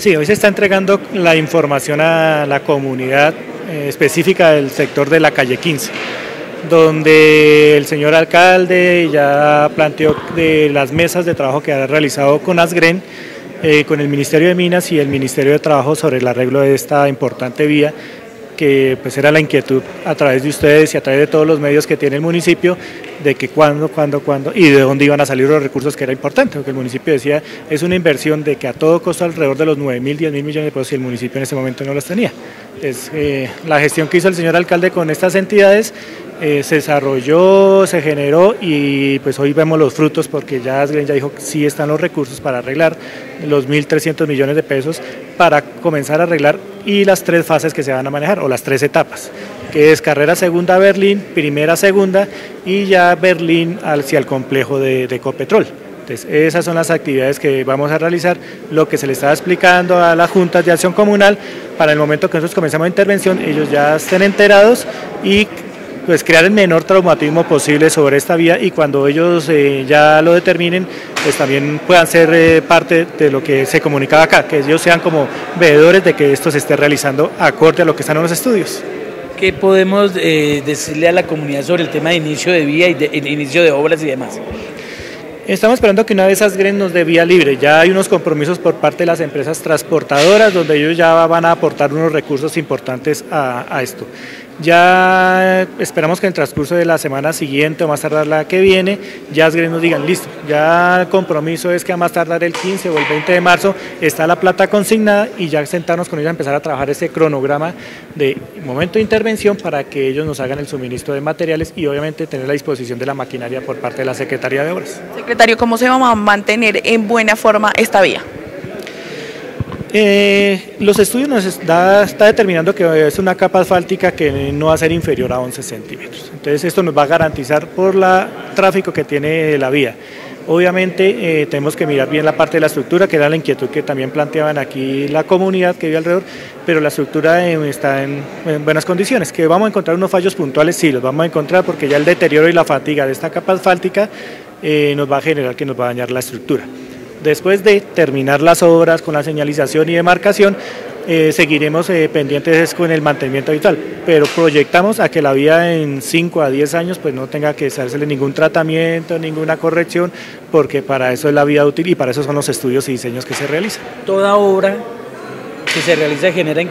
Sí, hoy se está entregando la información a la comunidad específica del sector de la calle 15, donde el señor alcalde ya planteó de las mesas de trabajo que ha realizado con Asgren, con el Ministerio de Minas y el Ministerio de Trabajo sobre el arreglo de esta importante vía, que pues era la inquietud a través de ustedes y a través de todos los medios que tiene el municipio, de que cuándo y de dónde iban a salir los recursos, que era importante, porque el municipio decía, es una inversión de que a todo costo alrededor de los 9.000, 10.000 millones de pesos y el municipio en ese momento no los tenía. Entonces, la gestión que hizo el señor alcalde con estas entidades se desarrolló, se generó y pues hoy vemos los frutos porque ya Asgren ya dijo que sí están los recursos para arreglar los 1.300 millones de pesos para comenzar a arreglar y las 3 fases que se van a manejar o las 3 etapas, que es carrera segunda Berlín, primera segunda y ya Berlín hacia el complejo de Ecopetrol. Entonces, esas son las actividades que vamos a realizar, lo que se le estaba explicando a las juntas de acción comunal, para el momento que nosotros comenzamos la intervención, ellos ya estén enterados y pues crear el menor traumatismo posible sobre esta vía y cuando ellos ya lo determinen, pues también puedan ser parte de lo que se comunicaba acá, que ellos sean como veedores de que esto se esté realizando acorde a lo que están en los estudios. ¿Qué podemos decirle a la comunidad sobre el tema de inicio de vía y de inicio de obras y demás? Estamos esperando que una vez Asgren nos dé vía libre, ya hay unos compromisos por parte de las empresas transportadoras donde ellos ya van a aportar unos recursos importantes a esto. Ya esperamos que en el transcurso de la semana siguiente o más tardar la que viene, ya Asgren nos digan, listo, ya el compromiso es que a más tardar el 15 o el 20 de marzo está la plata consignada y ya sentarnos con ellos a empezar a trabajar ese cronograma de momento de intervención para que ellos nos hagan el suministro de materiales y obviamente tener la disposición de la maquinaria por parte de la Secretaría de Obras. Secretario, ¿cómo se va a mantener en buena forma esta vía? Los estudios nos está determinando que es una capa asfáltica que no va a ser inferior a 11 centímetros. Entonces esto nos va a garantizar por el tráfico que tiene la vía. Obviamente tenemos que mirar bien la parte de la estructura, que era la inquietud que también planteaban aquí la comunidad que vive alrededor, pero la estructura está en buenas condiciones. Que vamos a encontrar unos fallos puntuales, sí, los vamos a encontrar porque ya el deterioro y la fatiga de esta capa asfáltica nos va a generar que nos va a dañar la estructura. Después de terminar las obras con la señalización y demarcación, seguiremos pendientes con el mantenimiento habitual, pero proyectamos a que la vía en 5 a 10 años pues no tenga que hacerse ningún tratamiento, ninguna corrección, porque para eso es la vía útil y para eso son los estudios y diseños que se realizan. Toda obra que se realiza genera